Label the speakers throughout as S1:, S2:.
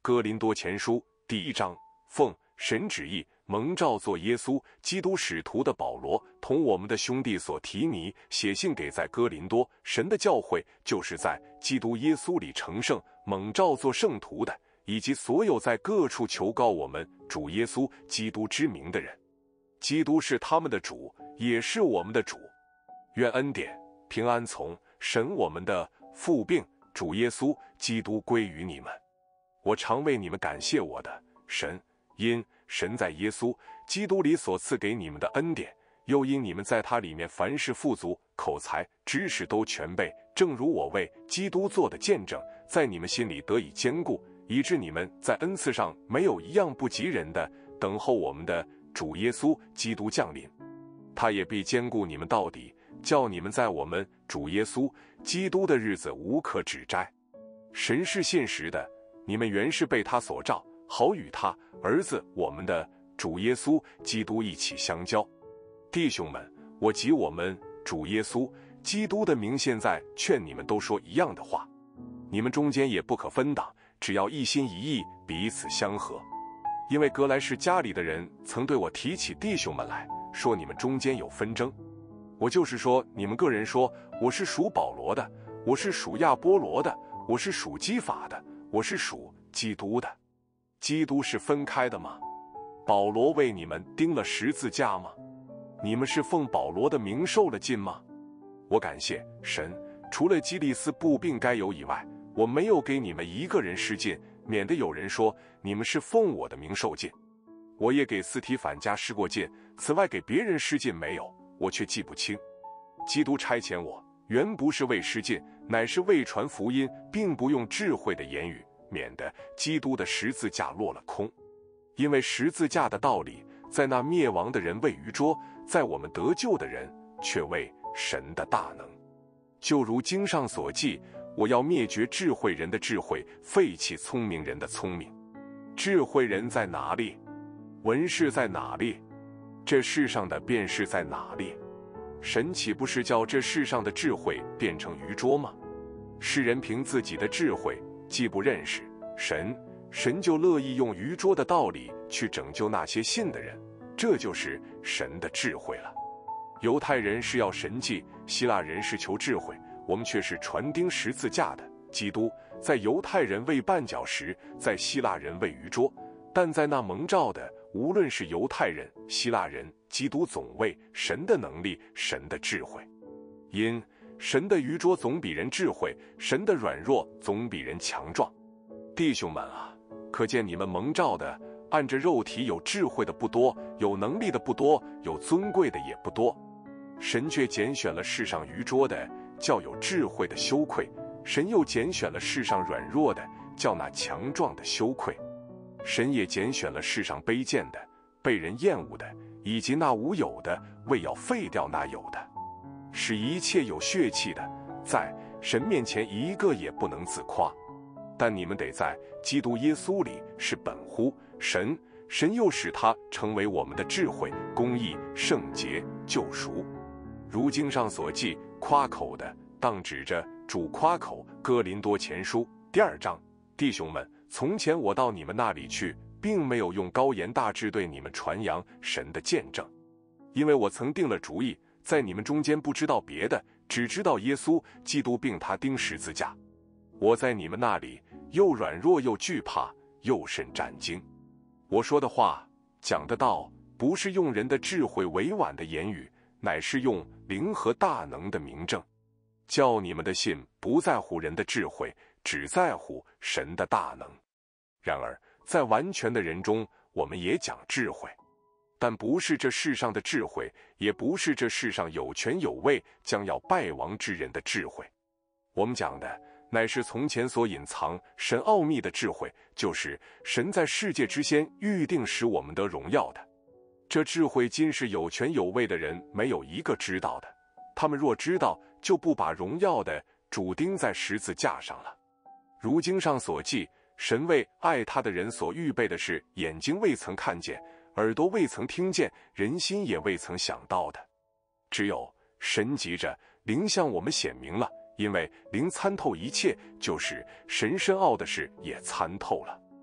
S1: 哥林多前书第1章，奉神旨意蒙召做耶稣基督使徒的保罗，同我们的兄弟所提尼写信给在哥林多神的教会，就是在基督耶稣里成圣蒙召做圣徒的，以及所有在各处求告我们主耶稣基督之名的人。基督是他们的主，也是我们的主。愿恩典平安从神我们的父并主耶稣基督归于你们。我常为你们感谢我的神，因神在耶稣基督里所赐给你们的恩典，又因你们在他里面凡事富足，口才知识都全备，正如我为基督做的见证，在你们心里得以坚固，以致你们在恩赐上没有一样不及人的，等候我们的主耶稣基督降临。他也必坚固你们到底，叫你们在我们主耶稣基督的日子无可指摘。神是信实的，你们原是被他所召，好与他儿子我们的主耶稣基督一起相交。弟兄们，我及我们主耶稣基督的名现在劝你们都说一样的话，你们中间也不可分党，只要一心一意，彼此相合。因为格莱士家里的人曾对我提起弟兄们来，说你们中间有纷争。我就是说，你们个人说，我是属保罗的，我是属亚波罗的，我是属基法的，我是属基督的。基督是分开的吗？保罗为你们钉了十字架吗？你们是奉保罗的名受了浸吗？我感谢神，除了基利斯布并该有以外，我没有给你们一个人施浸，免得有人说你们是奉我的名受浸。我也给斯提反家施过浸，此外给别人施浸没有，我却记不清。基督差遣我，原不是为施浸，乃是为传福音，并不用智慧的言语，免得基督的十字架落了空。因为十字架的道理，在那灭亡的人为愚拙，在我们得救的人却为神的大能。就如经上所记，我要灭绝智慧人的智慧，废弃聪明人的聪明。智慧人在哪里？文士在哪里？这世上的便是在哪里？神岂不是叫这世上的智慧变成愚拙吗？世人凭自己的智慧既不认识神，神就乐意用愚拙的道理去拯救那些信的人，这就是神的智慧了。犹太人是要神迹，希腊人是求智慧，我们却是传钉十字架的。基督在犹太人为绊脚石，在希腊人为愚拙，但在那蒙召的，无论是犹太人、希腊人，基督总为神的能力、神的智慧。因神的愚拙总比人智慧，神的软弱总比人强壮。弟兄们啊，可见你们蒙召的，按着肉体有智慧的不多，有能力的不多，有尊贵的也不多。神却拣选了世上愚拙的，叫有智慧的羞愧；神又拣选了世上软弱的，叫那强壮的羞愧。神也拣选了世上卑贱的、被人厌恶的，以及那无有的，为要废掉那有的，使一切有血气的，在神面前一个也不能自夸。但你们得在基督耶稣里是本乎神，神又使他成为我们的智慧、公义、圣洁、救赎。如经上所记，夸口的当指着主夸口。哥林多前书第2章。弟兄们，从前我到你们那里去，并没有用高言大志对你们传扬神的见证，因为我曾定了主意，在你们中间不知道别的，只知道耶稣基督并他钉十字架。我在你们那里又软弱又惧怕，又甚战惊。我说的话讲的道，不是用人的智慧委婉的言语，乃是用灵和大能的明证，叫你们的信不在乎人的智慧，只在乎神的大能。然而在完全的人中，我们也讲智慧，但不是这世上的智慧，也不是这世上有权有位将要败亡之人的智慧。我们讲的乃是从前所隐藏神奥秘的智慧，就是神在世界之先预定使我们得荣耀的。这智慧今是有权有位的人没有一个知道的，他们若知道，就不把荣耀的主钉在十字架上了。如经上所记，神为爱他的人所预备的是眼睛未曾看见，耳朵未曾听见，人心也未曾想到的。只有神急着灵向我们显明了，因为灵参透一切，就是神深奥的事也参透了。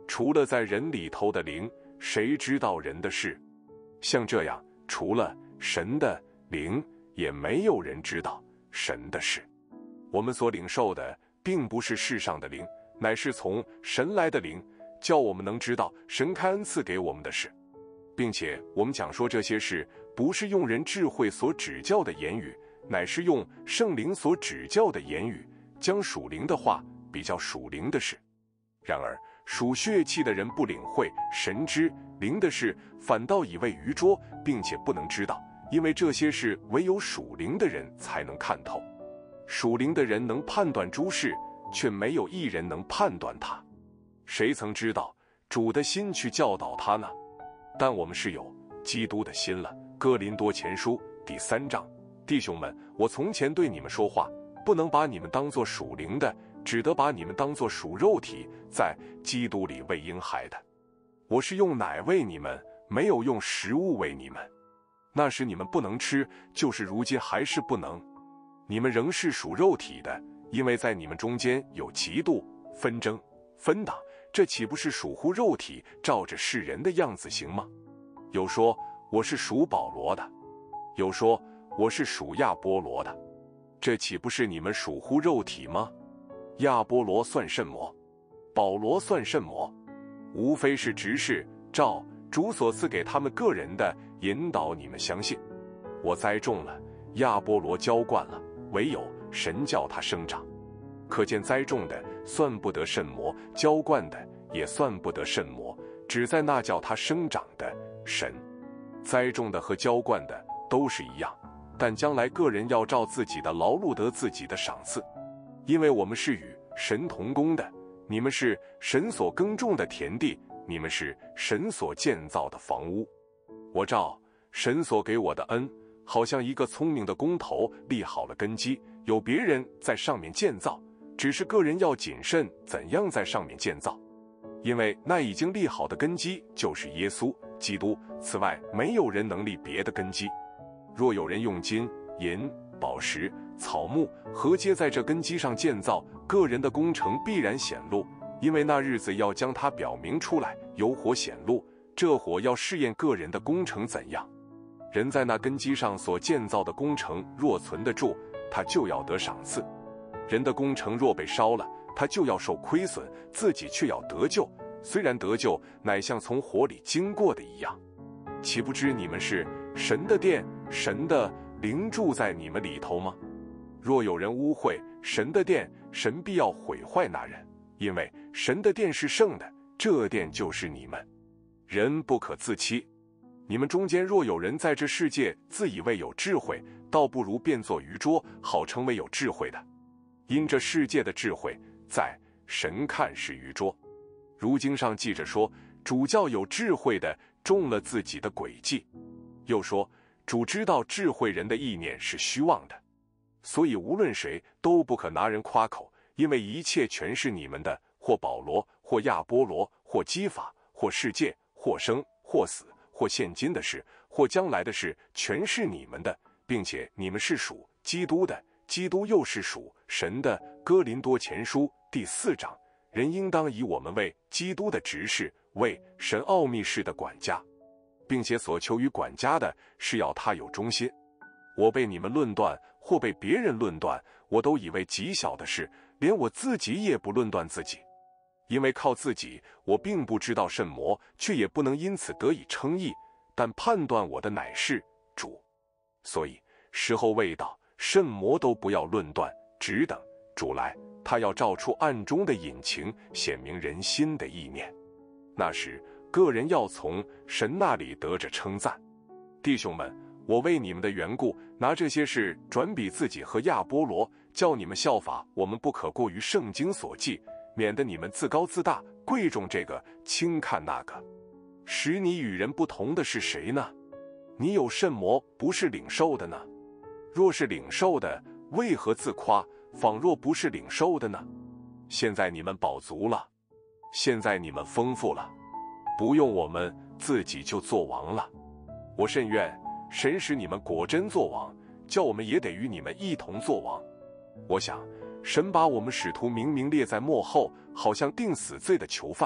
S1: 除了在人里头的灵，谁知道人的事？像这样，除了神的灵，也没有人知道神的事。我们所领受的，并不是世上的灵，乃是从神来的灵，叫我们能知道神开恩赐给我们的事。并且我们讲说这些事，不是用人智慧所指教的言语，乃是用圣灵所指教的言语，将属灵的话比较属灵的事。然而属血气的人不领会神之灵的事，反倒以为愚拙，并且不能知道，因为这些事唯有属灵的人才能看透。属灵的人能判断诸事，却没有一人能判断他。谁曾知道主的心去教导他呢？但我们是有基督的心了。哥林多前书第3章，弟兄们，我从前对你们说话，不能把你们当作属灵的，只得把你们当作属肉体，在基督里喂婴孩的。我是用奶喂你们，没有用食物喂你们。那时你们不能吃，就是如今还是不能。你们仍是属肉体的，因为在你们中间有嫉妒、纷争、分党，这岂不是属乎肉体，照着世人的样子行吗？有说我是属保罗的，有说我是属亚波罗的，这岂不是你们属乎肉体吗？亚波罗算什么？保罗算什么？无非是执事，照主所赐给他们个人的引导你们相信。我栽种了，亚波罗浇灌了，唯有神叫他生长。可见栽种的算不得甚么，浇灌的也算不得甚么，只在那叫他生长的神。栽种的和浇灌的都是一样，但将来个人要照自己的劳碌得自己的赏赐。因为我们是与神同工的，你们是神所耕种的田地，你们是神所建造的房屋。我照神所给我的恩，好像一个聪明的工头立好了根基，有别人在上面建造，只是个人要谨慎怎样在上面建造。因为那已经立好的根基就是耶稣基督，此外没有人能立别的根基。若有人用金银宝石草木合接在这根基上建造，个人的工程必然显露，因为那日子要将它表明出来，有火显露，这火要试验个人的工程怎样。人在那根基上所建造的工程若存得住，他就要得赏赐；人的工程若被烧了，他就要受亏损，自己却要得救，虽然得救，乃像从火里经过的一样。岂不知你们是神的殿，神的灵住在你们里头吗？若有人污秽神的殿，神必要毁坏那人，因为神的殿是圣的，这殿就是你们。人不可自欺。你们中间若有人在这世界自以为有智慧，倒不如变作愚拙，好成为有智慧的。因这世界的智慧，在神看是愚拙。如经上记着说，主叫有智慧的中了自己的诡计。又说，主知道智慧人的意念是虚妄的。所以无论谁都不可拿人夸口，因为一切全是你们的，或保罗，或亚波罗，或基法，或世界，或生，或死，或现今的事，或将来的事，全是你们的，并且你们是属基督的，基督又是属神的。哥林多前书第4章，人应当以我们为基督的执事，为神奥秘事的管家，并且所求于管家的是要他有忠心。我被你们论断，或被别人论断，我都以为极小的事，连我自己也不论断自己。因为靠自己，我并不知道甚么，却也不能因此得以称义，但判断我的乃是主。所以时候未到，甚么都不要论断，只等主来，他要照出暗中的隐情，显明人心的意念。那时个人要从神那里得着称赞。弟兄们，我为你们的缘故，拿这些事转比自己和亚波罗，叫你们效法我们，不可过于圣经所记，免得你们自高自大，贵重这个，轻看那个。使你与人不同的是谁呢？你有甚么不是领受的呢？若是领受的，为何自夸，仿若不是领受的呢？现在你们饱足了，现在你们丰富了，不用我们，自己就做王了。我甚愿神使你们果真做王，叫我们也得与你们一同做王。我想神把我们使徒明明列在末后，好像定死罪的囚犯，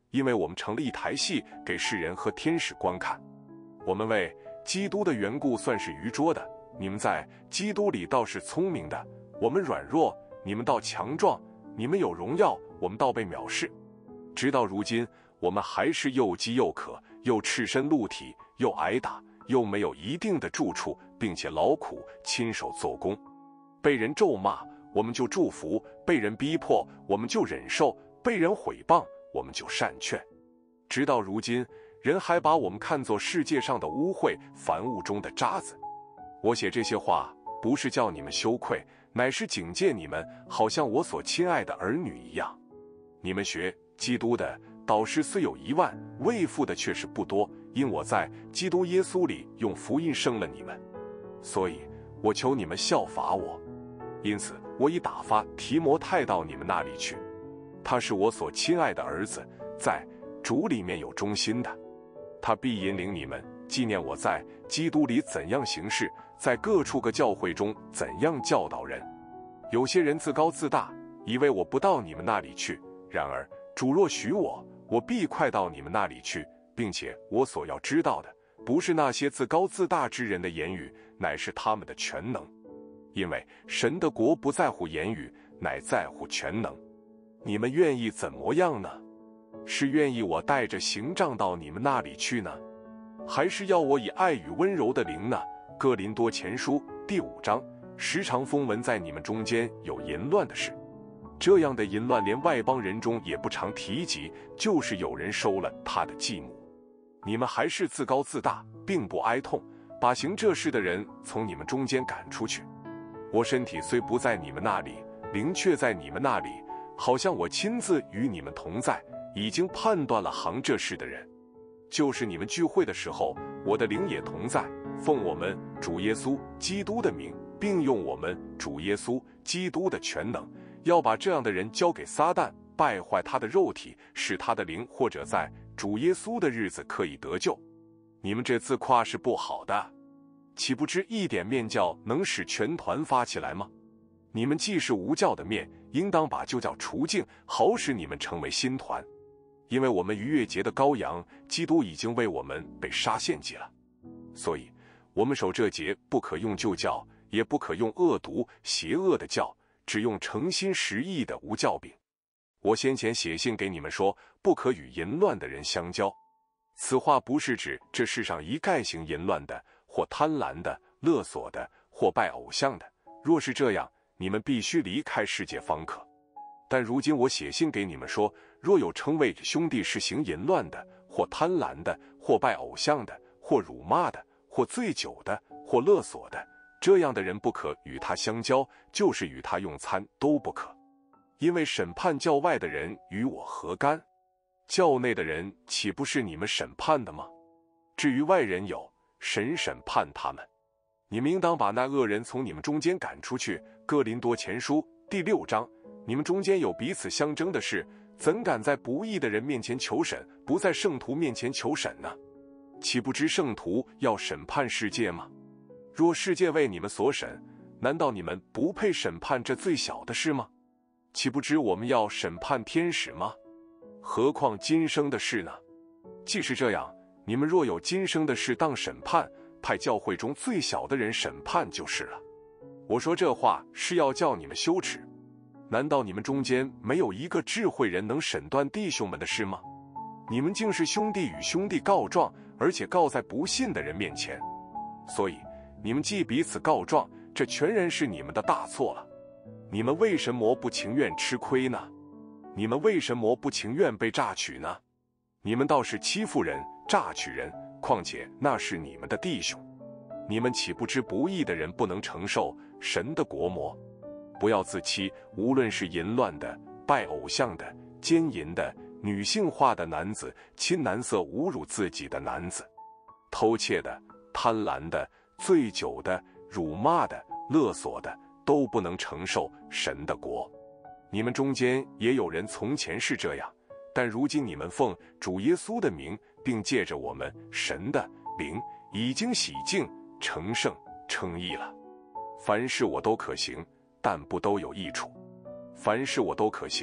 S1: 因为我们成了一台戏给世人和天使观看。我们为基督的缘故算是愚拙的，你们在基督里倒是聪明的；我们软弱，你们倒强壮；你们有荣耀，我们倒被藐视。直到如今，我们还是又饥又渴，又赤身露体，又挨打，又没有一定的住处，并且劳苦亲手做工。被人咒骂，我们就祝福；被人逼迫，我们就忍受；被人毁谤，我们就善劝。直到如今，人还把我们看作世界上的污秽，凡物中的渣子。我写这些话，不是叫你们羞愧，乃是警戒你们，好像我所亲爱的儿女一样。你们学基督的导师虽有10000，为父的却是不多，因我在基督耶稣里用福音生了你们，所以我求你们效法我。因此我已打发提摩太到你们那里去，他是我所亲爱的儿子，在主里面有忠心的，他必引领你们，纪念我在基督里怎样行事，在各处各教会中怎样教导人。有些人自高自大，以为我不到你们那里去，然而主若许我，我必快到你们那里去，并且我所要知道的，不是那些自高自大之人的言语，乃是他们的全能。因为神的国不在乎言语，乃在乎全能。你们愿意怎么样呢？是愿意我带着刑杖到你们那里去呢，还是要我以爱与温柔的灵呢？哥林多前书第5章，时常风闻在你们中间有淫乱的事，这样的淫乱连外邦人中也不常提及，就是有人收了他的继母。你们还是自高自大，并不哀痛，把行这事的人从你们中间赶出去。我身体虽不在你们那里，灵却在你们那里，好像我亲自与你们同在，已经判断了行这事的人。就是你们聚会的时候，我的灵也同在，奉我们主耶稣基督的名，并用我们主耶稣基督的全能，要把这样的人交给撒旦，败坏他的肉体，使他的灵或者在主耶稣的日子可以得救。你们这自夸是不好的，岂不知一点面酵能使全团发起来吗？你们既是无酵的面，应当把旧酵除净，好使你们成为新团。因为我们逾越节的羔羊基督已经为我们被杀献祭了，所以我们守这节不可用旧酵，也不可用恶毒邪恶的酵，只用诚心实意的无酵饼。我先前写信给你们说，不可与淫乱的人相交。此话不是指这世上一概行淫乱的，或贪婪的、勒索的，或拜偶像的。若是这样，你们必须离开世界方可。但如今我写信给你们说，若有称谓兄弟是行淫乱的，或贪婪的，或拜偶像的，或辱骂的，或醉酒的，或勒索的，这样的人不可与他相交，就是与他用餐都不可。因为审判教外的人与我何干？教内的人岂不是你们审判的吗？至于外人有，神审判他们。你们应当把那恶人从你们中间赶出去。哥林多前书第6章，你们中间有彼此相争的事，怎敢在不义的人面前求审，不在圣徒面前求审呢？岂不知圣徒要审判世界吗？若世界为你们所审，难道你们不配审判这最小的事吗？岂不知我们要审判天使吗？何况今生的事呢？既是这样，你们若有今生的事当审判，派教会中最小的人审判就是了。我说这话是要叫你们羞耻。难道你们中间没有一个智慧人能审断弟兄们的事吗？你们竟是兄弟与兄弟告状，而且告在不信的人面前。所以你们既彼此告状，这全然是你们的大错了。你们为什么不情愿吃亏呢？你们为什么不情愿被榨取呢？你们倒是欺负人、榨取人，况且那是你们的弟兄。你们岂不知不义的人不能承受神的国么？不要自欺，无论是淫乱的、拜偶像的、奸淫的、女性化的男子、亲男色侮辱自己的男子、偷窃的、贪婪的、醉酒的、辱骂的、勒索的，都不能承受神的国。你们中间也有人从前是这样，但如今你们奉主耶稣的名，并借着我们神的灵，已经洗净、成圣、称义了。凡事我都可行，但不都有益处；凡事我都可行，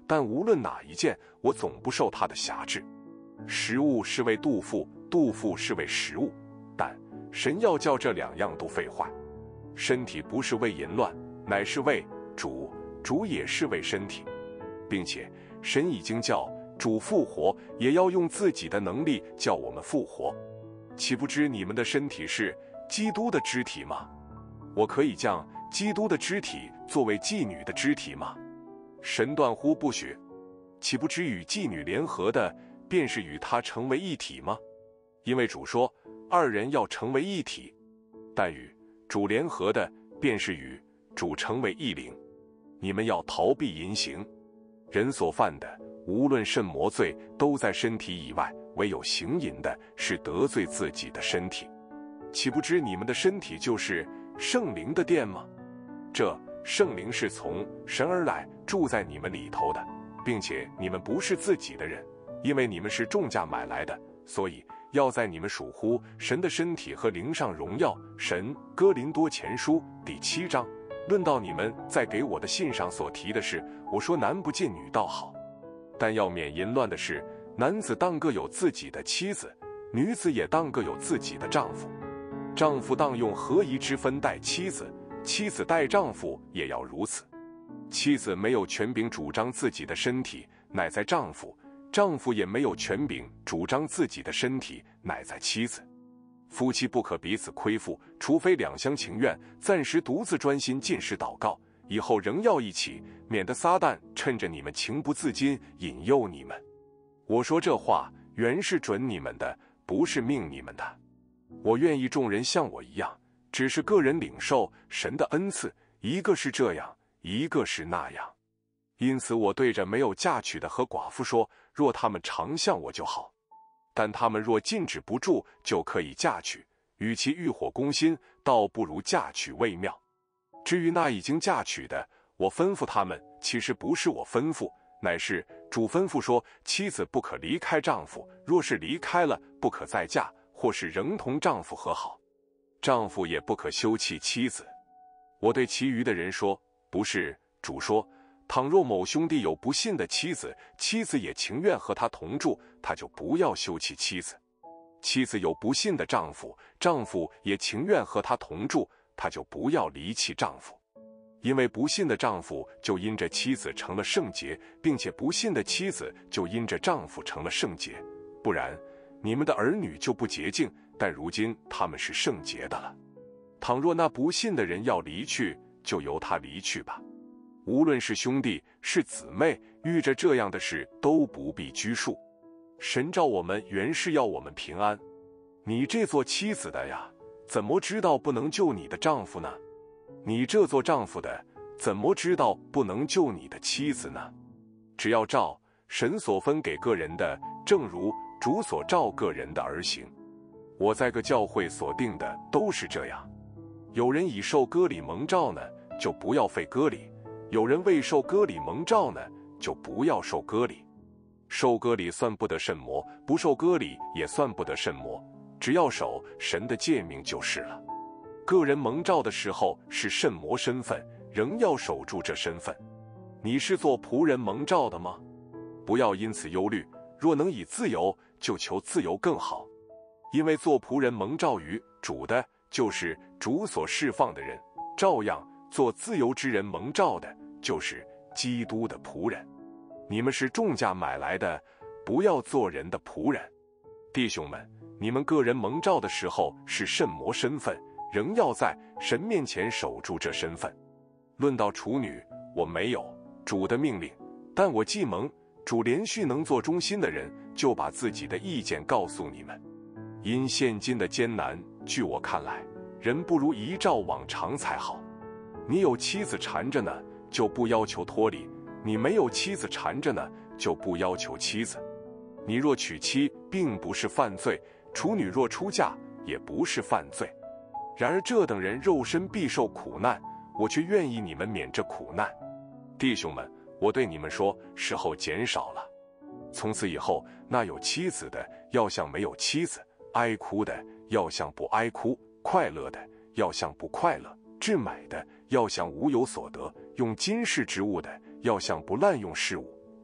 S1: 但无论哪一件，我总不受它的辖制。食物是为肚腹，肚腹是为食物，但神要叫这两样都废坏。身体不是为淫乱，乃是为主，主也是为身体，并且神已经叫主复活，也要用自己的能力叫我们复活。岂不知你们的身体是基督的肢体吗？我可以将基督的肢体作为妓女的肢体吗？神断乎不许！岂不知与妓女联合的，便是与她成为一体吗？因为主说，二人要成为一体。但与主联合的，便是与主成为一灵。你们要逃避淫行。人所犯的，无论甚魔罪，都在身体以外，唯有行淫的，是得罪自己的身体。岂不知你们的身体就是圣灵的殿吗？这圣灵是从神而来，住在你们里头的，并且你们不是自己的人，因为你们是重价买来的，所以要在你们属乎神的身体和灵上荣耀神。哥林多前书第7章。论到你们在给我的信上所提的事，我说男不近女倒好，但要免淫乱的事，男子当各有自己的妻子，女子也当各有自己的丈夫。丈夫当用合宜之分待妻子，妻子待丈夫也要如此。妻子没有权柄主张自己的身体，乃在丈夫；丈夫也没有权柄主张自己的身体，乃在妻子。夫妻不可彼此亏负，除非两厢情愿，暂时独自专心禁食祷告，以后仍要一起，免得撒旦趁着你们情不自禁引诱你们。我说这话原是准你们的，不是命你们的。我愿意众人像我一样，只是个人领受神的恩赐，一个是这样，一个是那样。因此我对着没有嫁娶的和寡妇说，若他们常像我就好，但他们若禁止不住，就可以嫁娶，与其欲火攻心，倒不如嫁娶为妙。至于那已经嫁娶的，我吩咐他们，其实不是我吩咐，乃是主吩咐说，妻子不可离开丈夫，若是离开了，不可再嫁，或是仍同丈夫和好。丈夫也不可休弃妻子。我对其余的人说，不是，主说，倘若某兄弟有不信的妻子，妻子也情愿和他同住，他就不要休弃妻子。妻子有不信的丈夫，丈夫也情愿和他同住，他就不要离弃丈夫。因为不信的丈夫就因着妻子成了圣洁，并且不信的妻子就因着丈夫成了圣洁。不然，你们的儿女就不洁净，但如今他们是圣洁的了。倘若那不信的人要离去，就由他离去吧。无论是兄弟是姊妹，遇着这样的事都不必拘束。神召我们原是要我们平安。你这做妻子的呀，怎么知道不能救你的丈夫呢？你这做丈夫的，怎么知道不能救你的妻子呢？只要照神所分给个人的，正如主所照个人的而行。我在个教会所定的都是这样。有人已受割礼蒙召呢，就不要废割礼；有人未受割礼蒙召呢，就不要受割礼。受割礼算不得甚魔，不受割礼也算不得甚魔，只要守神的诫命就是了。个人蒙召的时候是甚魔身份，仍要守住这身份。你是做仆人蒙召的吗？不要因此忧虑，若能以自由，就求自由更好。因为做仆人蒙召于主的，就是主所释放的人；照样做自由之人蒙召的，就是基督的仆人。你们是重价买来的，不要做人的仆人。弟兄们，你们个人蒙召的时候是甚魔身份，仍要在神面前守住这身份。论到处女，我没有主的命令，但我既蒙主连续能做忠心的人，就把自己的意见告诉你们。因现今的艰难，据我看来，人不如依照往常才好。你有妻子缠着呢，就不要求脱离；你没有妻子缠着呢，就不要求妻子。你若娶妻，并不是犯罪；处女若出嫁，也不是犯罪。然而这等人肉身必受苦难，我却愿意你们免这苦难。弟兄们，我对你们说，时候减少了。从此以后，那有妻子的要像没有妻子，哀哭的要像不哀哭，快乐的要像不快乐，置买的要像无有所得，用今世之物的要像不滥用事物。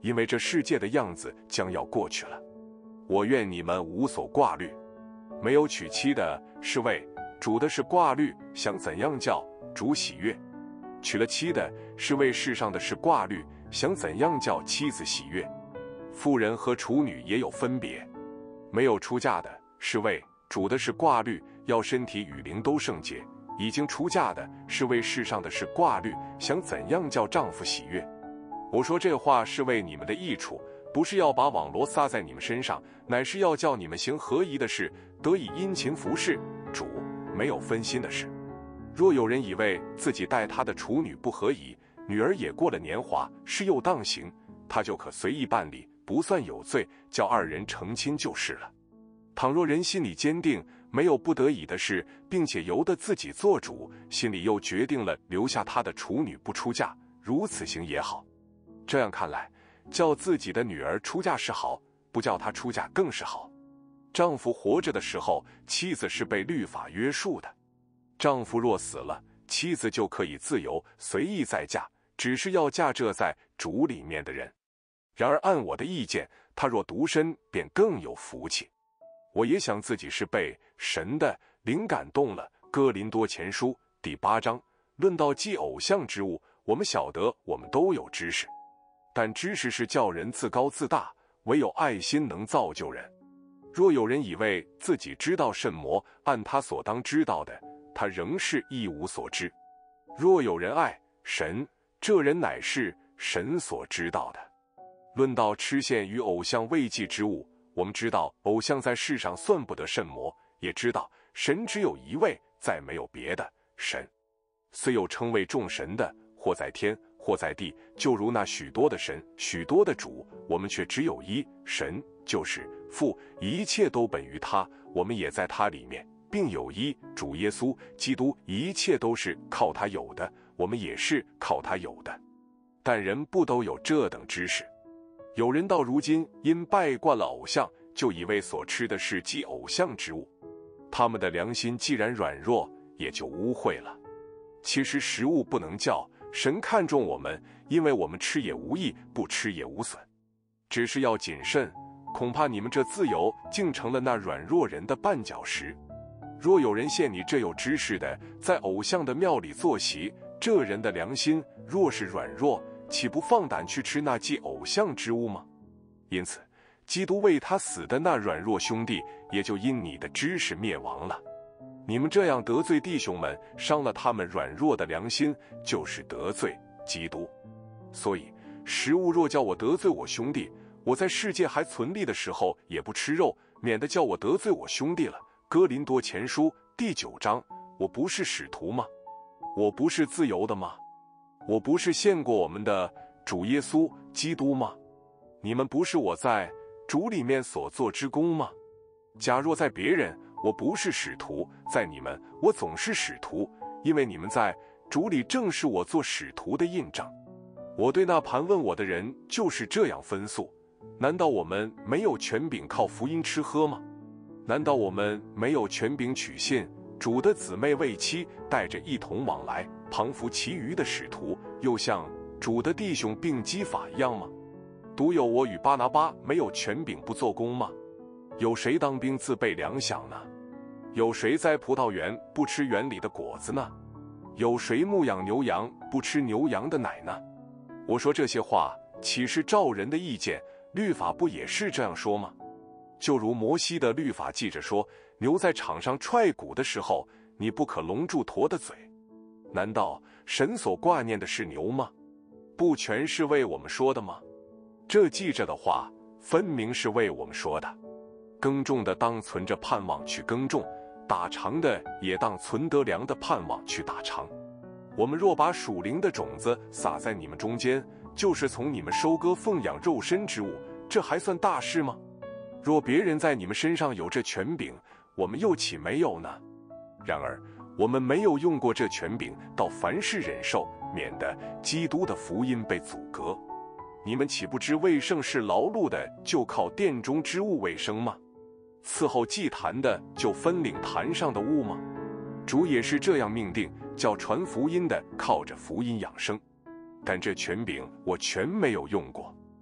S1: 因为这世界的样子将要过去了。我愿你们无所挂虑。没有娶妻的是为主的是挂虑，想怎样叫主喜悦；娶了妻的是为世上的是挂虑，想怎样叫妻子喜悦。妇人和处女也有分别。没有出嫁的是为主的是挂虑，要身体与灵都圣洁；已经出嫁的是为世上的是挂虑，想怎样叫丈夫喜悦。我说这话是为你们的益处，不是要把网罗撒在你们身上，乃是要叫你们行合宜的事，得以殷勤服侍主，没有分心的事。若有人以为自己待他的处女不合宜，女儿也过了年华，是又当行，他就可随意办理，不算有罪，叫二人成亲就是了。倘若人心里坚定，没有不得已的事，并且由得自己做主，心里又决定了留下他的处女不出嫁，如此行也好。这样看来，叫自己的女儿出嫁是好，不叫她出嫁更是好。丈夫活着的时候，妻子是被律法约束的；丈夫若死了，妻子就可以自由随意再嫁，只是要嫁这在主里面的人。然而按我的意见，她若独身，便更有福气。我也想自己是被神的灵感动了。哥林多前书第8章论到祭偶像之物，我们晓得我们都有知识，但知识是叫人自高自大，唯有爱心能造就人。若有人以为自己知道甚么，按他所当知道的，他仍是一无所知。若有人爱神，这人乃是神所知道的。论到吃献与偶像未祭之物，我们知道偶像在世上算不得甚么，也知道神只有一位，再没有别的神。虽有称为众神的，或在天，或在地，就如那许多的神，许多的主，我们却只有一神，就是父，一切都本于他，我们也在他里面，并有一主耶稣基督，一切都是靠他有的，我们也是靠他有的。但人不都有这等知识？有人到如今因拜惯了偶像，就以为所吃的是祭偶像之物，他们的良心既然软弱，也就污秽了。其实食物不能叫神看重我们，因为我们吃也无益，不吃也无损，只是要谨慎，恐怕你们这自由竟成了那软弱人的绊脚石。若有人见你这有知识的，在偶像的庙里坐席，这人的良心若是软弱，岂不放胆去吃那祭偶像之物吗？因此基督为他死的那软弱兄弟，也就因你的知识灭亡了。你们这样得罪弟兄们，伤了他们软弱的良心，就是得罪基督。所以食物若叫我得罪我兄弟，我在世界还存立的时候也不吃肉，免得叫我得罪我兄弟了。哥林多前书第9章，我不是使徒吗？我不是自由的吗？我不是献过我们的主耶稣基督吗？你们不是我在主里面所做之功吗？假若在别人，我不是使徒，在你们，我总是使徒，因为你们在主里正是我做使徒的印证。我对那盘问我的人就是这样分诉：难道我们没有权柄靠福音吃喝吗？难道我们没有权柄取信主的姊妹为妻，带着一同往来，旁扶其余的使徒，又像主的弟兄并基法一样吗？独有我与巴拿巴没有权柄不做工吗？有谁当兵自备粮饷呢？有谁在葡萄园不吃园里的果子呢？有谁牧养牛羊不吃牛羊的奶呢？我说这些话，岂是照人的意见？律法不也是这样说吗？就如摩西的律法记着说，牛在场上踹鼓的时候，你不可笼住驼的嘴。难道神所挂念的是牛吗？不全是为我们说的吗？这记着的话，分明是为我们说的。耕种的当存着盼望去耕种，打场的也当存得粮的盼望去打场。我们若把属灵的种子撒在你们中间，就是从你们收割奉养肉身之物，这还算大事吗？若别人在你们身上有这权柄，我们又岂没有呢？然而我们没有用过这权柄，到凡事忍受，免得基督的福音被阻隔。你们岂不知为圣事劳碌的，就靠殿中之物为生吗？伺候祭坛的，就分领坛上的物吗？主也是这样命定，叫传福音的靠着福音养生。但这权柄我全没有用过。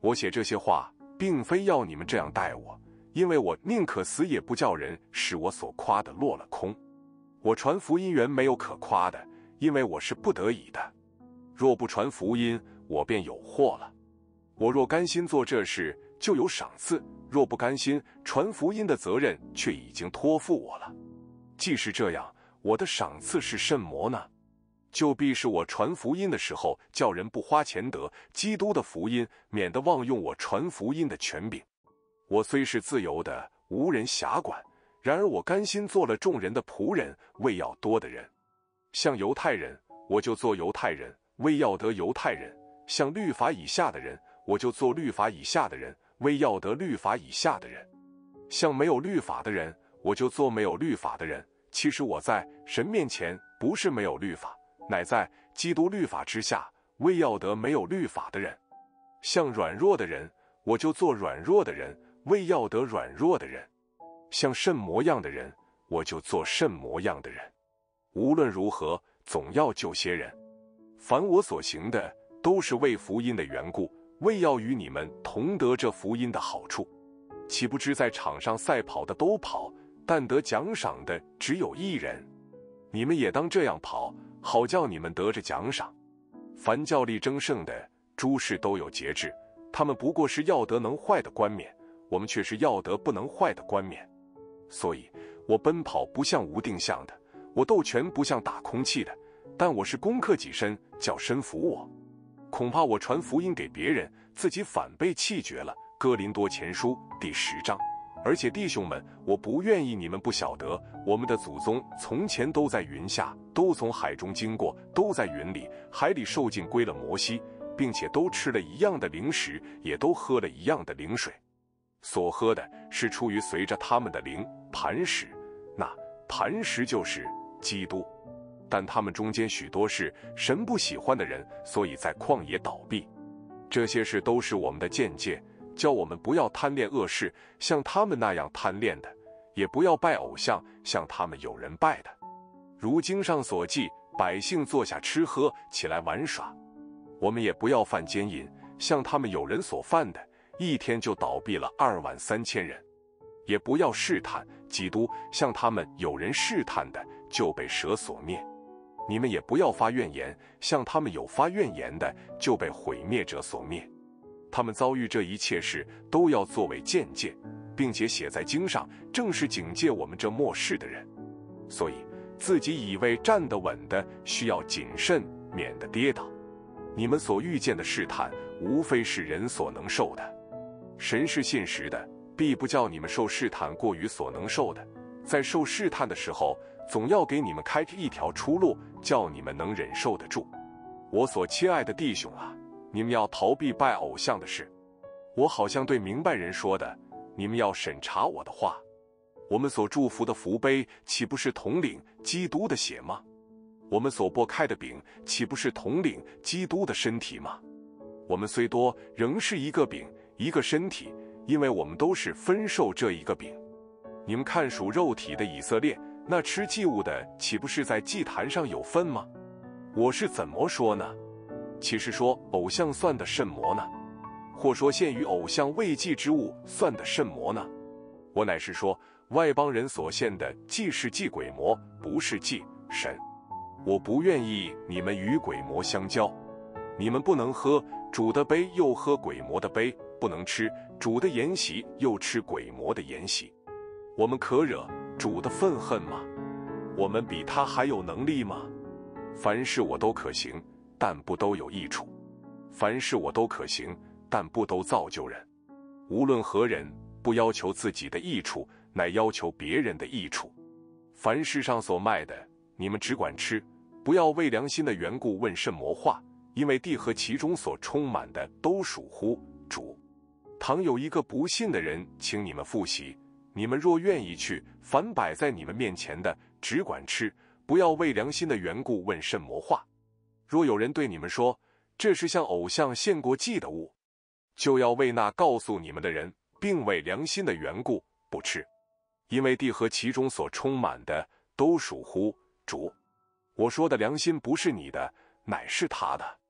S1: 我写这些话，并非要你们这样待我，因为我宁可死也不叫人使我所夸的落了空。我传福音原没有可夸的，因为我是不得已的。若不传福音，我便有祸了。我若甘心做这事，就有赏赐；若不甘心，传福音的责任却已经托付我了。既是这样，我的赏赐是甚么呢？就必是我传福音的时候，叫人不花钱得基督的福音，免得妄用我传福音的权柄。我虽是自由的，无人辖管，然而我甘心做了众人的仆人，为要多的人。像犹太人，我就做犹太人，为要得犹太人；像律法以下的人，我就做律法以下的人，为要得律法以下的人；像没有律法的人，我就做没有律法的人。其实我在神面前不是没有律法，乃在基督律法之下，为要得没有律法的人。像软弱的人，我就做软弱的人，为要得软弱的人；像甚模样的人，我就做甚模样的人。无论如何，总要救些人。凡我所行的，都是为福音的缘故，为要与你们同得这福音的好处。岂不知在场上赛跑的都跑，但得奖赏的只有一人。你们也当这样跑，好叫你们得着奖赏。凡较力争胜的，诸事都有节制，他们不过是要得能坏的冠冕，我们却是要得不能坏的冠冕。所以我奔跑不像无定向的，我斗拳不像打空气的，但我是攻克己身，叫身服我。恐怕我传福音给别人，自己反被弃绝了。哥林多前书第10章。而且弟兄们，我不愿意你们不晓得，我们的祖宗从前都在云下，都从海中经过，都在云里，海里受尽归了摩西，并且都吃了一样的灵食，也都喝了一样的灵水。所喝的是出于随着他们的灵磐石，那磐石就是基督。但他们中间许多是神不喜欢的人，所以在旷野倒闭。这些事都是我们的见解，叫我们不要贪恋恶事，像他们那样贪恋的；也不要拜偶像，像他们有人拜的。如经上所记，百姓坐下吃喝，起来玩耍。我们也不要犯奸淫，像他们有人所犯的，一天就倒闭了23000人。也不要试探基督，像他们有人试探的，就被蛇所灭。你们也不要发怨言，像他们有发怨言的，就被毁灭者所灭。他们遭遇这一切事，都要作为鉴戒，并且写在经上，正是警戒我们这末世的人。所以自己以为站得稳的，需要谨慎，免得跌倒。你们所遇见的试探，无非是人所能受的。神是信实的，必不叫你们受试探过于所能受的。在受试探的时候，总要给你们开一条出路，叫你们能忍受得住。我所亲爱的弟兄啊，你们要逃避拜偶像的事。我好像对明白人说的，你们要审查我的话。我们所祝福的福杯，岂不是统领基督的血吗？我们所擘开的饼，岂不是统领基督的身体吗？我们虽多，仍是一个饼，一个身体，因为我们都是分受这一个饼。你们看属肉体的以色列，那吃祭物的，岂不是在祭坛上有分吗？我是怎么说呢？岂是说偶像算得甚魔呢？或说献于偶像未祭之物算得甚魔呢？我乃是说，外邦人所献的，既是祭鬼魔，不是祭神。我不愿意你们与鬼魔相交。你们不能喝主的杯，又喝鬼魔的杯；不能吃主的筵席，又吃鬼魔的筵席。我们可惹主的愤恨吗？我们比他还有能力吗？凡事我都可行，但不都有益处；凡事我都可行，但不都造就人。无论何人，不要求自己的益处，乃要求别人的益处。凡世上所卖的，你们只管吃，不要为良心的缘故问甚魔话，因为地和其中所充满的都属乎主。倘有一个不信的人请你们赴席，你们若愿意去，凡摆在你们面前的，只管吃，不要为良心的缘故问甚魔话。若有人对你们说，这是向偶像献过祭的物，就要为那告诉你们的人，并为良心的缘故不吃，因为地和其中所充满的都属乎主。我说的良心不是你的，乃是他的。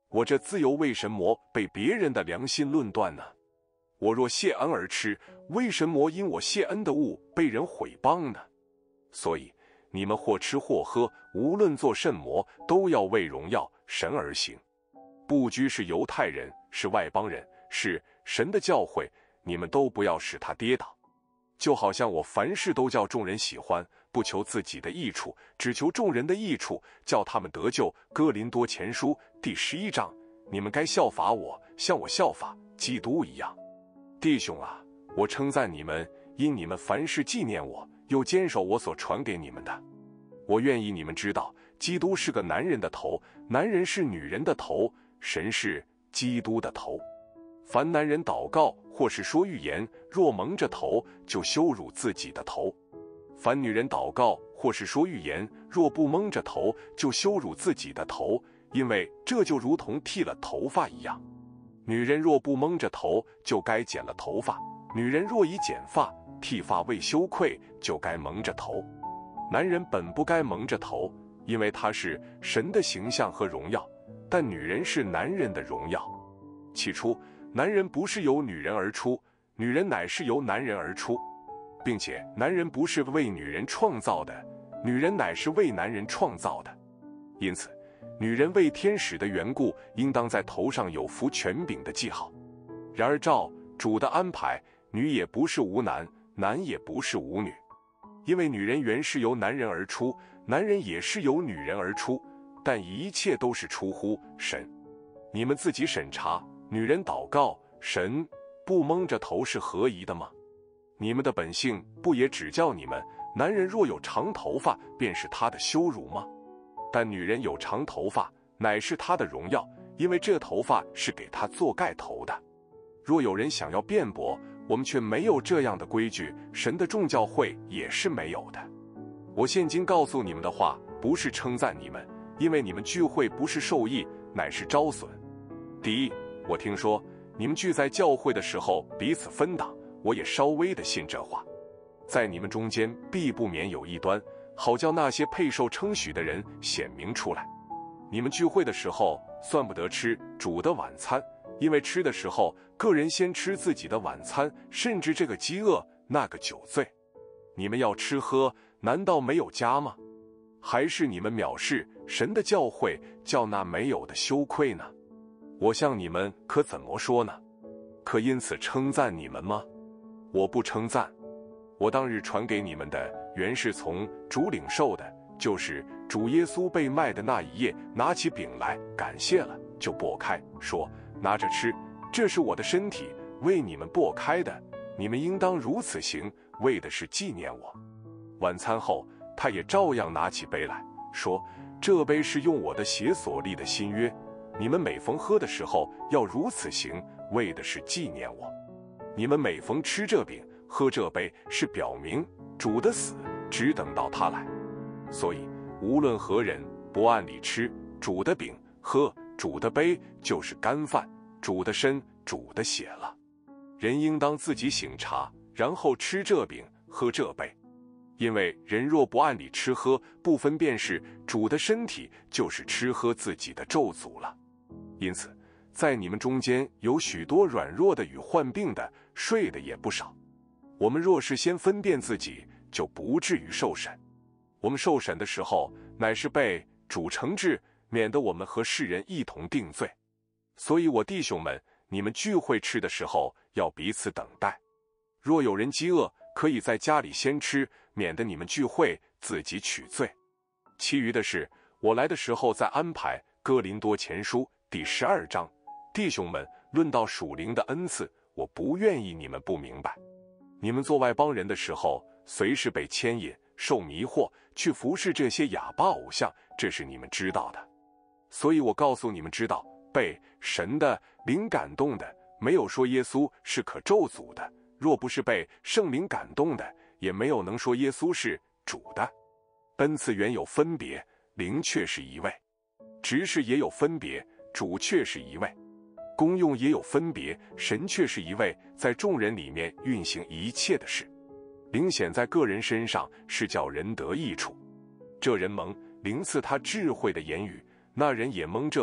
S1: 我这自由为什么被别人的良心论断呢？我若谢恩而吃，为什么因我谢恩的物被人毁谤呢？所以你们或吃或喝，无论做甚么，都要为荣耀神而行。不拘是犹太人，是外邦人，是神的教诲，你们都不要使他跌倒。就好像我凡事都叫众人喜欢，不求自己的益处，只求众人的益处，叫他们得救。哥林多前书第11章，你们该效法我，像我效法基督一样。弟兄啊，我称赞你们，因你们凡事纪念我，又坚守我所传给你们的。我愿意你们知道，基督是个男人的头，男人是女人的头，神是基督的头。凡男人祷告或是说预言，若蒙着头，就羞辱自己的头；凡女人祷告或是说预言，若不蒙着头，就羞辱自己的头，因为这就如同剃了头发一样。女人若不蒙着头，就该剪了头发；女人若已剪发，剃发为羞愧，就该蒙着头。男人本不该蒙着头，因为他是神的形象和荣耀，但女人是男人的荣耀。起初男人不是由女人而出，女人乃是由男人而出，并且男人不是为女人创造的，女人乃是为男人创造的。因此女人为天使的缘故，应当在头上有服权柄的记号。然而照主的安排，女也不是无男，男也不是无女。因为女人原是由男人而出，男人也是由女人而出，但一切都是出乎神。你们自己审查，女人祷告，神不蒙着头是合宜的吗？你们的本性不也指教你们，男人若有长头发，便是他的羞辱吗？但女人有长头发，乃是他的荣耀，因为这头发是给他做盖头的。若有人想要辩驳，我们却没有这样的规矩，神的众教会也是没有的。我现今告诉你们的话，不是称赞你们，因为你们聚会不是受益，乃是招损。第一，我听说你们聚在教会的时候彼此分党，我也稍微的信这话。在你们中间必不免有异端，好叫那些配受称许的人显明出来。你们聚会的时候，算不得吃主的晚餐，因为吃的时候，个人先吃自己的晚餐，甚至这个饥饿，那个酒醉。你们要吃喝，难道没有家吗？还是你们藐视神的教诲，叫那没有的羞愧呢？我向你们可怎么说呢？可因此称赞你们吗？我不称赞。我当日传给你们的，原是从主领受的，就是主耶稣被卖的那一夜，拿起饼来，感谢了，就擘开，说：拿着吃，这是我的身体，为你们擘开的，你们应当如此行，为的是纪念我。晚餐后，他也照样拿起杯来，说：这杯是用我的血所立的新约，你们每逢喝的时候，要如此行，为的是纪念我。你们每逢吃这饼，喝这杯，是表明主的死，只等到他来。所以无论何人不按理吃主的饼，喝主的杯，就是干饭，主的身，主的血了。人应当自己省察，然后吃这饼，喝这杯。因为人若不按理吃喝，不分辨是主的身体，就是吃喝自己的咒诅了。因此在你们中间有许多软弱的与患病的，睡的也不少。我们若是先分辨自己，就不至于受审。我们受审的时候，乃是被主惩治，免得我们和世人一同定罪。所以我弟兄们，你们聚会吃的时候，要彼此等待。若有人饥饿，可以在家里先吃，免得你们聚会自己取罪。其余的事，我来的时候再安排。哥林多前书第12章，弟兄们，论到属灵的恩赐，我不愿意你们不明白。你们做外邦人的时候，随时被牵引，受迷惑，去服侍这些哑巴偶像，这是你们知道的。所以我告诉你们知道，被神的灵感动的，没有说耶稣是可咒诅的；若不是被圣灵感动的，也没有能说耶稣是主的。恩赐原有分别，灵却是一位；执事也有分别，主却是一位；功用也有分别，神却是一位，在众人里面运行一切的事。灵显在个人身上，是叫人得益处。这人蒙灵赐他智慧的言语，那人也蒙这位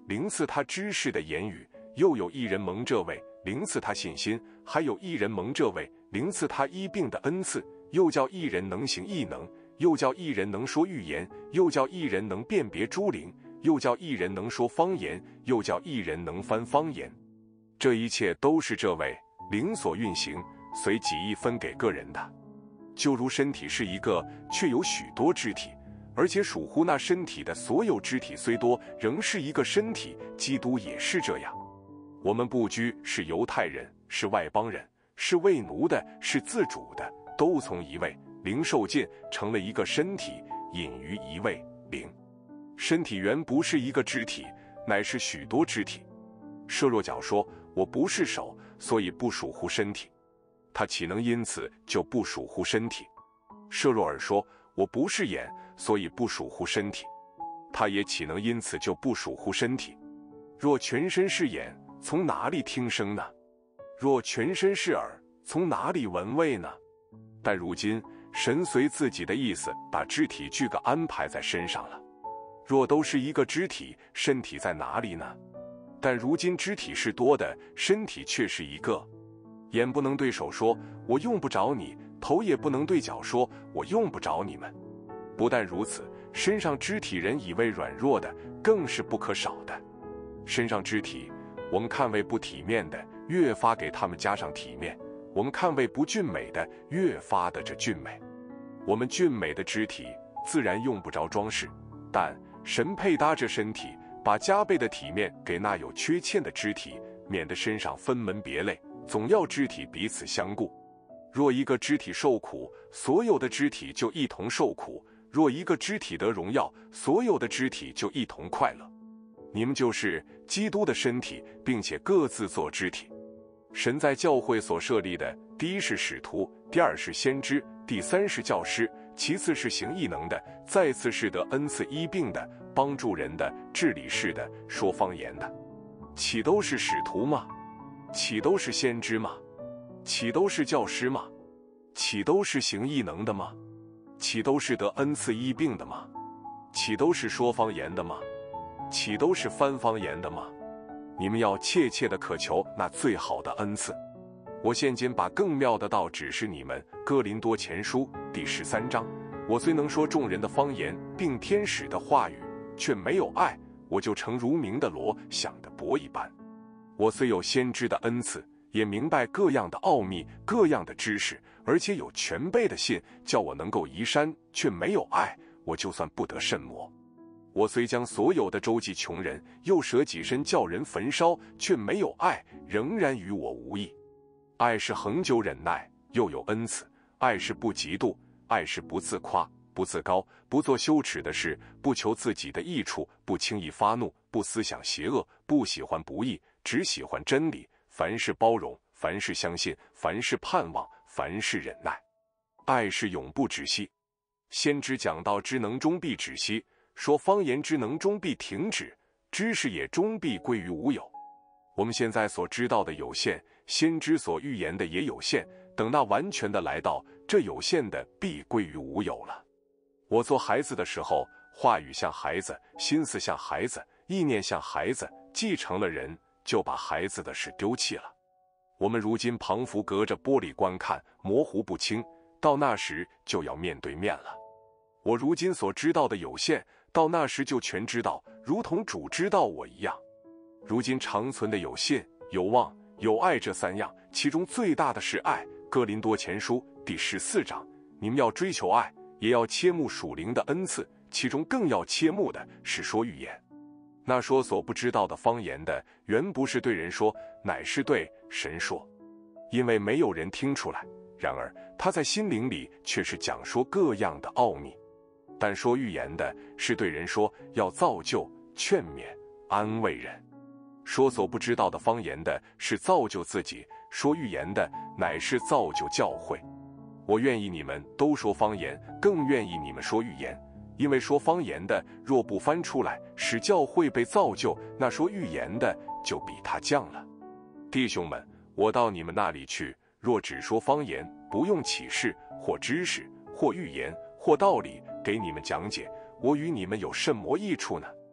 S1: 灵赐他知识的言语；又有一人蒙这位，灵赐他信心；还有一人蒙这位，灵赐他医病的恩赐；又叫一人能行异能；又叫一人能说预言；又叫一人能辨别诸灵；又叫一人能说方言；又叫一人能翻方言。这一切都是这位灵所运行，随己意分给个人的。就如身体是一个，却有许多肢体，而且属乎那身体的所有肢体虽多，仍是一个身体，基督也是这样。我们不拘是犹太人，是外邦人，是为奴的，是自主的，都从一位灵受浸，成了一个身体，隐于一位灵。身体原不是一个肢体，乃是许多肢体。设若脚说，我不是手，所以不属乎身体，他岂能因此就不属乎身体？设若耳说，我不是眼，所以不属乎身体，他也岂能因此就不属乎身体？若全身是眼，从哪里听声呢？若全身是耳，从哪里闻味呢？但如今神随自己的意思，把肢体俱个安排在身上了。若都是一个肢体，身体在哪里呢？但如今肢体是多的，身体却是一个。眼不能对手说，我用不着你；头也不能对脚说，我用不着你们。不但如此，身上肢体人以为软弱的，更是不可少的。身上肢体，我们看为不体面的，越发给他们加上体面；我们看为不俊美的，越发的这俊美。我们俊美的肢体，自然用不着装饰，但神配搭这身体，把加倍的体面给那有缺欠的肢体，免得身上分门别类，总要肢体彼此相顾。若一个肢体受苦，所有的肢体就一同受苦；若一个肢体得荣耀，所有的肢体就一同快乐。你们就是基督的身体，并且各自做肢体。神在教会所设立的，第一是使徒，第二是先知，第三是教师，其次是行异能的，再次是得恩赐医病的，帮助人的，治理事的，说方言的。岂都是使徒吗？岂都是先知吗？岂都是教师吗？岂都是行异能的吗？岂都是得恩赐医病的吗？岂都是说方言的吗？岂都是翻方言的吗？你们要切切的渴求那最好的恩赐。我现今把更妙的道指示你们。哥林多前书第13章，我虽能说众人的方言，并天使的话语，却没有爱，我就成如鸣的锣，响的钹一般。我虽有先知的恩赐，也明白各样的奥秘，各样的知识，而且有全备的信，叫我能够移山，却没有爱，我就算不得甚么。我虽将所有的周济穷人，又舍己身叫人焚烧，却没有爱，仍然与我无益。爱是恒久忍耐，又有恩慈；爱是不嫉妒；爱是不自夸，不自高，不做羞耻的事，不求自己的益处，不轻易发怒，不思想邪恶，不喜欢不义，只喜欢真理。凡事包容，凡事相信，凡事盼望，凡事忍耐。爱是永不止息。先知讲道之能终必止息，说方言之能终必停止，知识也终必归于无有。我们现在所知道的有限，先知所预言的也有限，等那完全的来到，这有限的必归于无有了。我做孩子的时候，话语像孩子，心思像孩子，意念像孩子，既成了人，就把孩子的事丢弃了。我们如今旁伏隔着玻璃观看，模糊不清，到那时就要面对面了。我如今所知道的有限，到那时就全知道，如同主知道我一样。如今长存的有信、有望、有爱这三样，其中最大的是爱。哥林多前书第14章，你们要追求爱，也要切慕属灵的恩赐，其中更要切慕的是说预言。那说所不知道的方言的，原不是对人说，乃是对神说，因为没有人听出来。然而他在心灵里却是讲说各样的奥秘。但说预言的是对人说，要造就、劝勉、安慰人。说所不知道的方言的是造就自己，说预言的乃是造就教会。我愿意你们都说方言，更愿意你们说预言，因为说方言的若不翻出来，使教会被造就，那说预言的就比他降了。弟兄们，我到你们那里去，若只说方言，不用启示或知识或预言或道理给你们讲解，我与你们有甚么益处呢？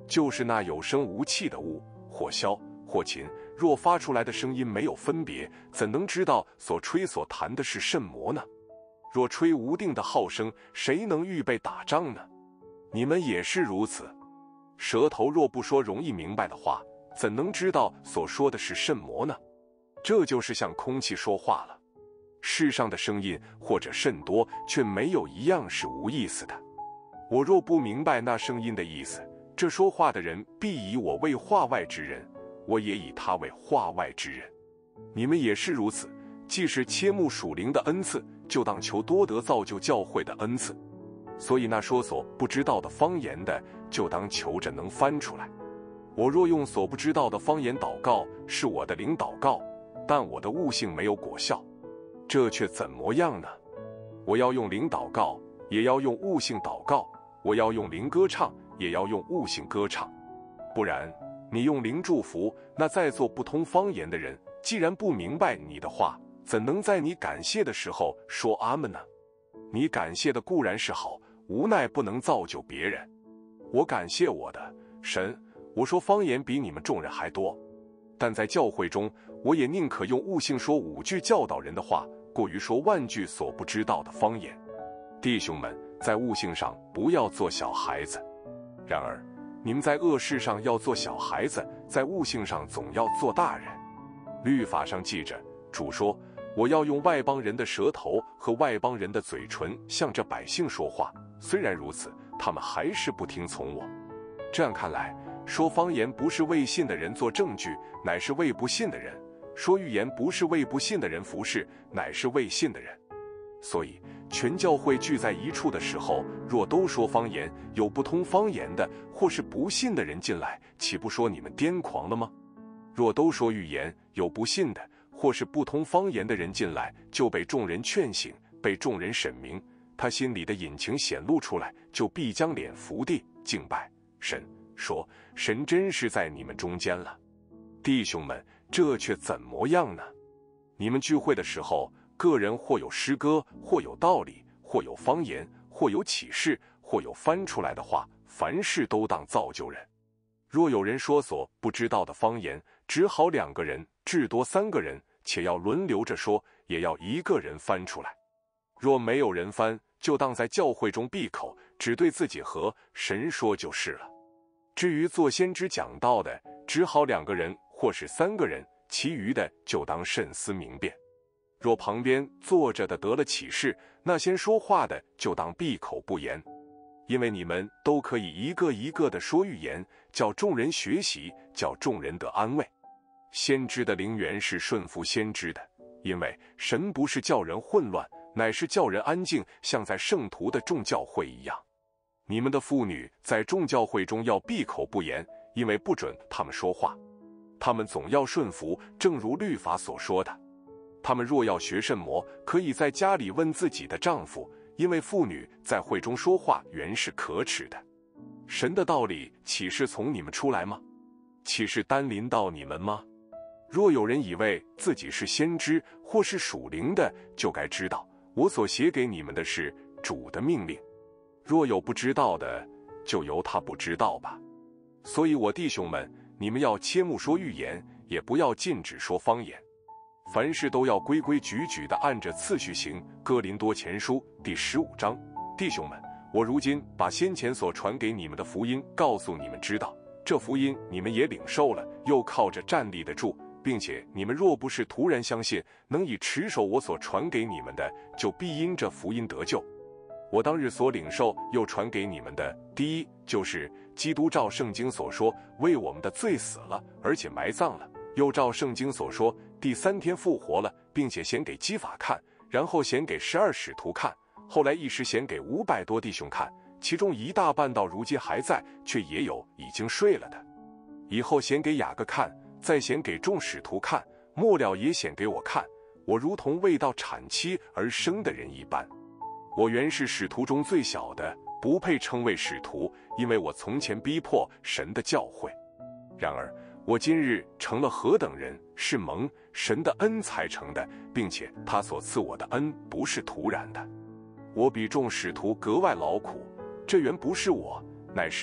S1: 就是那有声无气的物，或箫或琴，若发出来的声音没有分别，怎能知道所吹所弹的是甚么呢？若吹无定的号声，谁能预备打仗呢？你们也是如此。舌头若不说容易明白的话，怎能知道所说的是甚么呢？这就是向空气说话了。世上的声音或者甚多，却没有一样是无意思的。我若不明白那声音的意思，这说话的人必以我为话外之人，我也以他为话外之人。你们也是如此，既是切慕属灵的恩赐，就当求多得造就教会的恩赐。所以那说所不知道的方言的，就当求着能翻出来。我若用所不知道的方言祷告，是我的灵祷告，但我的悟性没有果效，这却怎么样呢？我要用灵祷告，也要用悟性祷告；我要用灵歌唱，也要用悟性歌唱。不然，你用灵祝福，那在座不通方言的人，既然不明白你的话，怎能在你感谢的时候说阿们呢？你感谢的固然是好，无奈不能造就别人。我感谢我的神，我说方言比你们众人还多，但在教会中，我也宁可用悟性说5句教导人的话，过于说万句所不知道的方言。弟兄们，在悟性上不要做小孩子。然而，你们在恶事上要做小孩子，在悟性上总要做大人。律法上记着，主说，我要用外邦人的舌头和外邦人的嘴唇向着百姓说话。虽然如此，他们还是不听从我。这样看来，说方言不是为信的人做证据，乃是为不信的人；说预言不是为不信的人服侍，乃是为信的人。所以，全教会聚在一处的时候，若都说方言，有不通方言的，或是不信的人进来，岂不说你们癫狂了吗？若都说预言，有不信的，或是不通方言的人进来，就被众人劝醒，被众人审明，他心里的隐情显露出来，就必将脸伏地敬拜神，说神真是在你们中间了。弟兄们，这却怎么样呢？你们聚会的时候，个人或有诗歌，或有道理，或有方言，或有启示，或有翻出来的话，凡事都当造就人。若有人说所不知道的方言，只好2个人，至多3个人，且要轮流着说，也要1个人翻出来。若没有人翻，就当在教会中闭口，只对自己和神说就是了。至于做先知讲道的，只好2个人或是3个人，其余的就当慎思明辨。若旁边坐着的得了启示，那先说话的就当闭口不言，因为你们都可以一个一个的说预言，叫众人学习，叫众人得安慰。先知的灵源是顺服先知的，因为神不是叫人混乱，乃是叫人安静，像在圣徒的众教会一样。你们的妇女在众教会中要闭口不言，因为不准他们说话，他们总要顺服，正如律法所说的。他们若要学甚么，可以在家里问自己的丈夫，因为妇女在会中说话原是可耻的。神的道理岂是从你们出来吗？岂是单临到你们吗？若有人以为自己是先知或是属灵的，就该知道我所写给你们的是主的命令。若有不知道的，就由他不知道吧。所以我弟兄们，你们要切慕说预言，也不要禁止说方言。凡事都要规规矩矩地按着次序行。哥林多前书第15章。弟兄们，我如今把先前所传给你们的福音告诉你们知道，这福音你们也领受了，又靠着站立得住，并且你们若不是突然相信，能以持守我所传给你们的，就必因这福音得救。我当日所领受又传给你们的，第一就是基督照圣经所说，为我们的罪死了，而且埋葬了，又照圣经所说，第3天复活了，并且显给基法看，然后显给12使徒看，后来一时显给500多弟兄看，其中一大半到如今还在，却也有已经睡了的。以后显给雅各看，再显给众使徒看，末了也显给我看，我如同未到产期而生的人一般。我原是使徒中最小的，不配称为使徒，因为我从前逼迫神的教会。然而我今日成了何等人，是蒙神的恩才成的，并且他所赐我的恩不是突然的。我比众使徒格外劳苦，这原不是我，乃是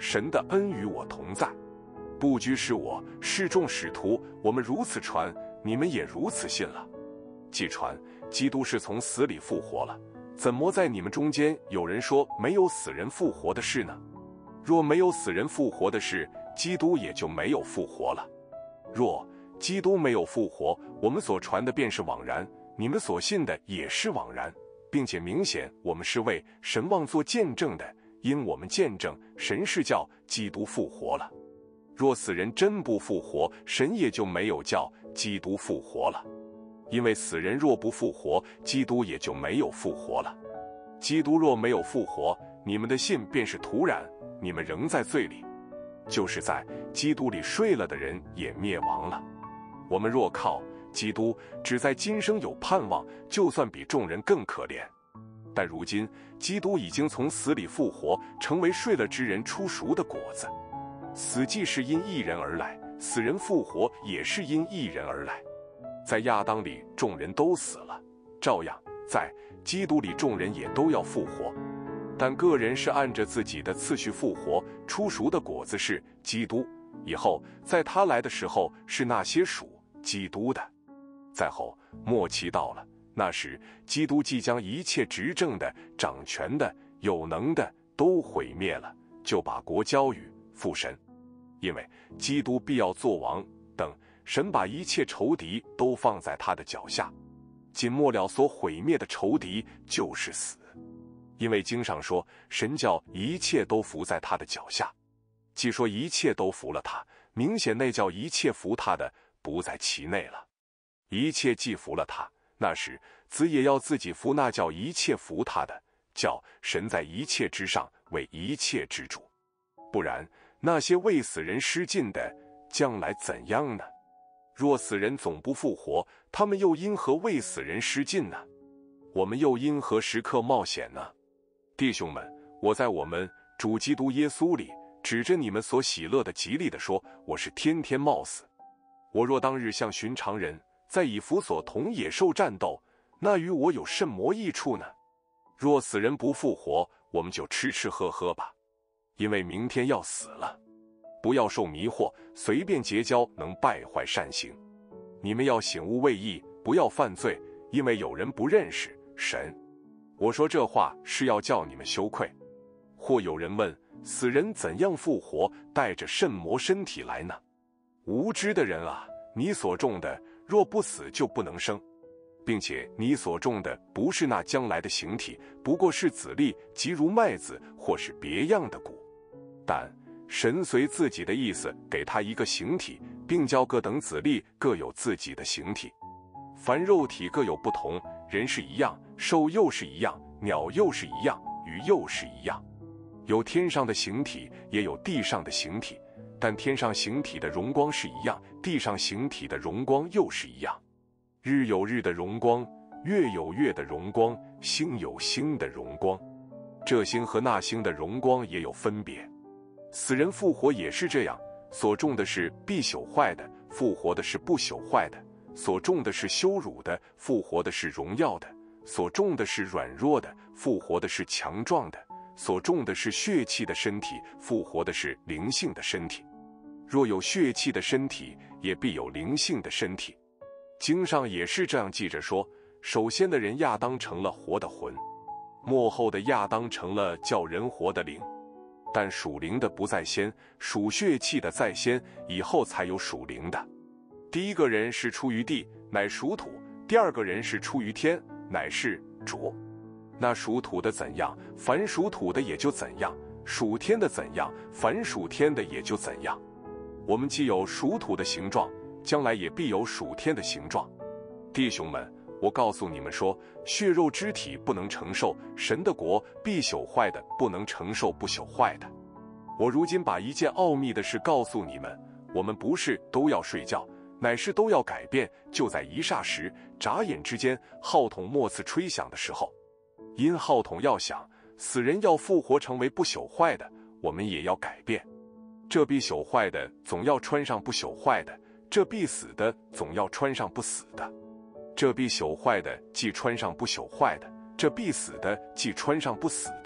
S1: 神的恩与我同在。不拘是我，是众使徒，我们如此传，你们也如此信了。既传基督是从死里复活了，怎么在你们中间有人说没有死人复活的事呢？若没有死人复活的事，基督也就没有复活了。若基督没有复活，我们所传的便是枉然，你们所信的也是枉然，并且明显我们是为神望做见证的，因我们见证神是叫基督复活了。若死人真不复活，神也就没有叫基督复活了。因为死人若不复活，基督也就没有复活了。基督若没有复活，你们的信便是徒然，你们仍在罪里。就是在基督里睡了的人也灭亡了。我们若靠基督只在今生有盼望，就算比众人更可怜。但如今基督已经从死里复活，成为睡了之人出熟的果子。死既是因一人而来，死人复活也是因一人而来。在亚当里众人都死了，照样在基督里众人也都要复活。但个人是按着自己的次序复活，出熟的果子是基督，以后在他来的时候是那些属基督的。再后末期到了，那时基督即将一切执政的、掌权的、有能的都毁灭了，就把国交与父神。因为基督必要作王，等神把一切仇敌都放在他的脚下。仅末了所毁灭的仇敌就是死。因为经上说，神叫一切都服在他的脚下。既说一切都服了他，明显那叫一切服他的不在其内了。一切既服了他，那时子也要自己服那叫一切服他的，叫神在一切之上为一切之主。不然那些为死人施尽的将来怎样呢？若死人总不复活，他们又因何为死人施尽呢？我们又因何时刻冒险呢？弟兄们，我在我们主基督耶稣里，指着你们所喜乐的极力地说，我是天天冒死。我若当日像寻常人，在以弗所同野兽战斗，那与我有甚么益处呢？若死人不复活，我们就吃吃喝喝吧，因为明天要死了。不要受迷惑，随便结交能败坏善行。你们要醒悟为义，不要犯罪，因为有人不认识神。我说这话是要叫你们羞愧。或有人问，死人怎样复活，带着甚魔身体来呢？无知的人啊，你所种的若不死就不能生，并且你所种的不是那将来的形体，不过是子粒，即如麦子或是别样的谷。但神随自己的意思给他一个形体，并叫各等子粒各有自己的形体。凡肉体各有不同，人是一样，兽又是一样，鸟又是一样，鱼又是一样。有天上的形体，也有地上的形体，但天上形体的荣光是一样，地上形体的荣光又是一样。日有日的荣光，月有月的荣光，星有星的荣光，这星和那星的荣光也有分别。死人复活也是这样，所种的是必朽坏的，复活的是不朽坏的；所种的是羞辱的，复活的是荣耀的；所种的是软弱的，复活的是强壮的；所种的是血气的身体，复活的是灵性的身体。若有血气的身体，也必有灵性的身体。经上也是这样记着说，首先的人亚当成了活的魂，末后的亚当成了叫人活的灵。但属灵的不在先，属血气的在先，以后才有属灵的。第一个人是出于地，乃属土；第二个人是出于天，乃是主。那属土的怎样，凡属土的也就怎样；属天的怎样，凡属天的也就怎样。我们既有属土的形状，将来也必有属天的形状。弟兄们，我告诉你们说，血肉之体不能承受神的国，必朽坏的不能承受不朽坏的。我如今把一件奥秘的事告诉你们，我们不是都要睡觉，乃是都要改变，就在一霎时，眨眼之间，号筒末次吹响的时候。因号筒要响，死人要复活成为不朽坏的，我们也要改变。这必朽坏的总要穿上不朽坏的，这必死的总要穿上不死的。这必朽坏的既穿上不朽坏的，这必死的既穿上不死的。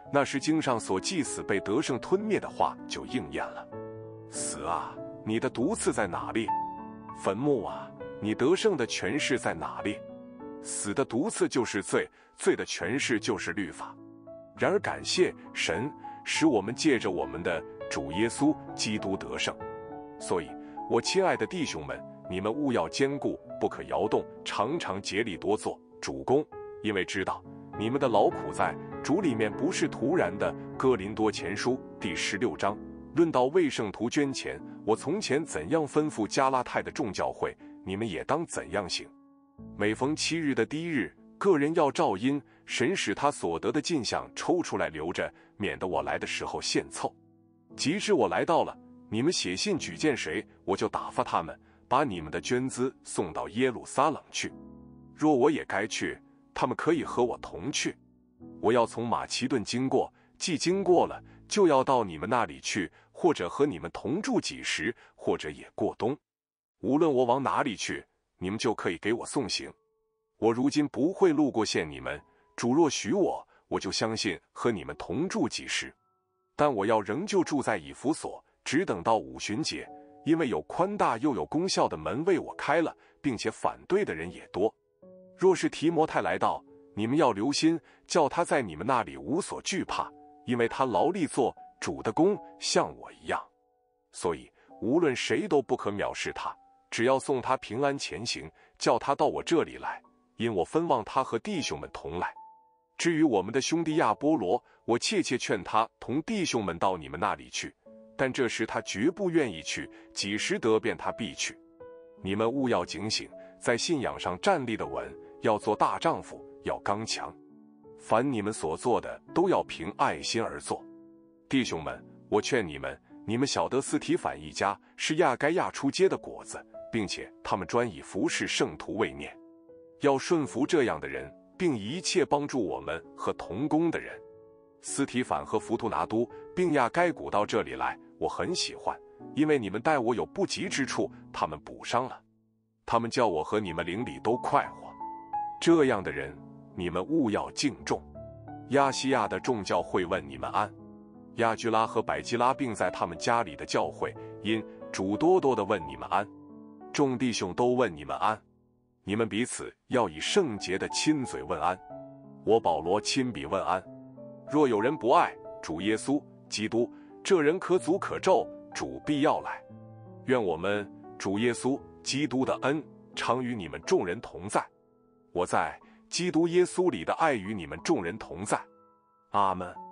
S1: 那时经上所记死被得胜吞灭的话就应验了。死啊，你的毒刺在哪里？坟墓啊，你得胜的权势在哪里？死的毒刺就是罪，罪的权势就是律法。然而感谢神，使我们借着我们的主耶稣基督得胜。所以，我亲爱的弟兄们，你们务要坚固，不可摇动，常常竭力多做主工，因为知道你们的劳苦在主里面不是徒然的。哥林多前书第16章，论到为圣徒捐钱，我从前怎样吩咐加拉太的众教会，你们也当怎样行。每逢7日的第1日，个人要照因神使他所得的进项抽出来留着，免得我来的时候现凑。及至我来到了，你们写信举荐谁，我就打发他们，把你们的捐资送到耶路撒冷去。若我也该去，他们可以和我同去。我要从马其顿经过，既经过了，就要到你们那里去，或者和你们同住几时，或者也过冬。无论我往哪里去，你们就可以给我送行。我如今不会路过见你们，主若许我，我就相信和你们同住几时。但我要仍旧住在以弗所，只等到五旬节，因为有宽大又有功效的门为我开了，并且反对的人也多。若是提摩太来到，你们要留心，叫他在你们那里无所惧怕，因为他劳力做主的工，像我一样。所以无论谁都不可藐视他，只要送他平安前行，叫他到我这里来，因我分望他和弟兄们同来。至于我们的兄弟亚波罗，我切切劝他同弟兄们到你们那里去，但这时他绝不愿意去，几时得便他必去。你们务要警醒，在信仰上站立的稳，要做大丈夫，要刚强。凡你们所做的，都要凭爱心而做。弟兄们，我劝你们，你们晓得斯提反一家是亚该亚出结的果子，并且他们专以服侍圣徒为念，要顺服这样的人，并一切帮助我们和同工的人。斯提反和弗图拿都并亚该古到这里来，我很喜欢，因为你们待我有不及之处，他们补上了。他们叫我和你们邻里都快活。这样的人，你们务要敬重。亚细亚的众教会问你们安。亚居拉和百基拉并在他们家里的教会，因主多多的问你们安。众弟兄都问你们安。你们彼此要以圣洁的亲嘴问安。我保罗亲笔问安。若有人不爱主耶稣基督，这人可诅可咒，主必要来。愿我们主耶稣基督的恩常与你们众人同在。我在基督耶稣里的爱与你们众人同在。阿们。